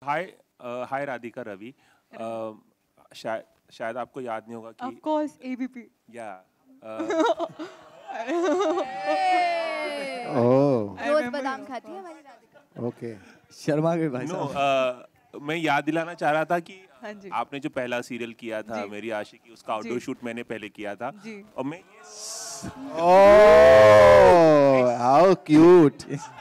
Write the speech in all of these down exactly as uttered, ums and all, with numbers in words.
हाय हाय राधिका रवि, शायद शायद आपको याद नहीं होगा कि ऑफ कोर्स एबीपी या ओह रोज बादाम खाती है हमारी राधिका। ओके शर्मा गए भाई नो साहब। मैं याद दिलाना चाह रहा था कि हाँ जी। आपने जो पहला सीरियल किया था जी। मेरी आशिकी, उसका आउटडोर शूट मैंने पहले किया था जी। और मैं oh how cute,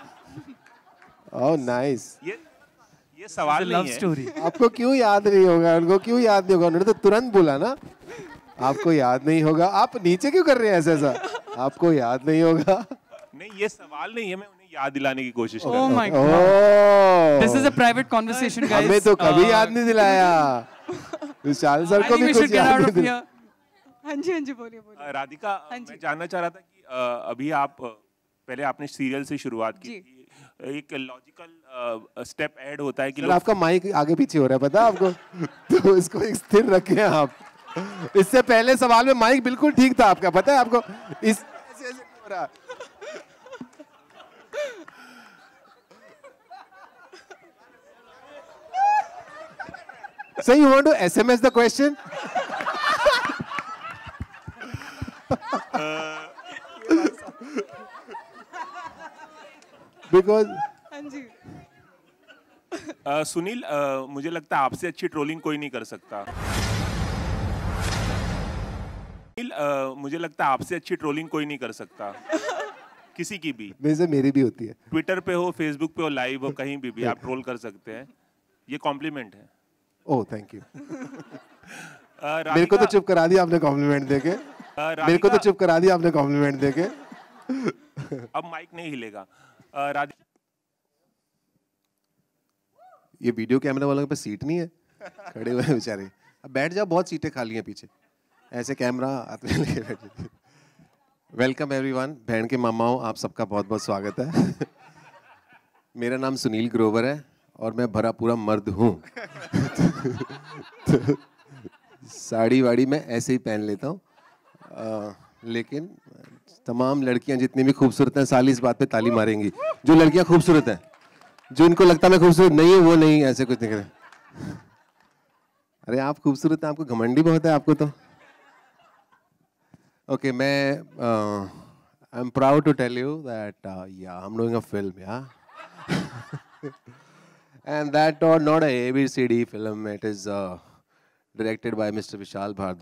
oh nice. ये ये सवाल नहीं है स्टोरी। आपको क्यों याद नहीं होगा, उनको क्यों याद नहीं होगा? उन्होंने तो तुरंत बोला ना आपको याद नहीं होगा। आप नीचे क्यों कर रहे हैं ऐसा ऐसा? आपको याद नहीं होगा। नहीं, ये सवाल नहीं है, मैं उन्हें याद दिलाने की कोशिश कर रहा Oh हूँ। my God. Oh This is a private conversation, guys. हमें तो कभी Uh, याद नहीं दिलाया। विशाल सर I को think भी we should कुछ get याद out नहीं of दिलाया। here. हाँ जी हाँ जी बोलिए बोलिए। अ, राधिका, हाँ जी। मैं जानना चाह रहा था कि अ, अभी आप अ, पहले आपने सीरियल से शुरुआत की जी। थी, एक लॉजिकल स्टेप ऐड होता है कि सर लोग आपका माइक आगे पीछे हो रहा है, पता है आपको? तो इसको एक स्थिर रखें आप। इससे पहले सवाल में माइक बिल्कुल ठीक था आपका, पता है आपको? इस ऐसे ऐसे हो रहा। So you want to S M S the question? Because हाँ जी। अ, सुनील, अ, मुझे लगता है आपसे अच्छी ट्रोलिंग कोई नहीं कर सकता। सुनील, अ, मुझे लगता है आपसे अच्छी ट्रोलिंग कोई नहीं कर सकता, किसी की भी। वैसे मेरी भी होती है। ट्विटर पे हो, फेसबुक पे हो, लाइव हो, कहीं भी भी आप ट्रोल कर सकते हैं। ये कॉम्प्लीमेंट है। Oh thank you. अ, मेरे को तो राधिका- चुप करा दिया आपने कॉम्प्लीमेंट देके। अ, मेरे को तो राधिका- चुप करा दिया आपने कॉम्प्लीमेंट देके। अब माइक नहीं हिलेगा। अ, राधिका, ये वीडियो कैमरा वालों के पास सीट नहीं है, खड़े हुए हैं बेचारे। अब बैठ जाओ, बहुत सीटें खाली हैं पीछे। ऐसे कैमरा हाथ में लेके बैठे। वेलकम एवरीवन, बहन के मामाओं, आप सबका बहुत बहुत स्वागत है। मेरा नाम सुनील ग्रोवर है और मैं भरा पूरा मर्द हूँ। तो साड़ी वाड़ी मैं ऐसे ही पहन लेता हूँ, लेकिन तमाम लड़कियाँ जितनी भी खूबसूरत हैं साली इस बात पे ताली मारेंगी। जो लड़कियाँ खूबसूरत हैं, जो इनको लगता मैं खूबसूरत नहीं हूँ, वो नहीं, ऐसे कुछ नहीं करे। अरे आप खूबसूरत हैं, आपको घमंडी बहुत है आपको तो। ओके, मैं I am proud to tell you that yeah I am doing a film, yeah and that or not a A B C D film, it is uh, directed by Mister Vishal Bhardwaj.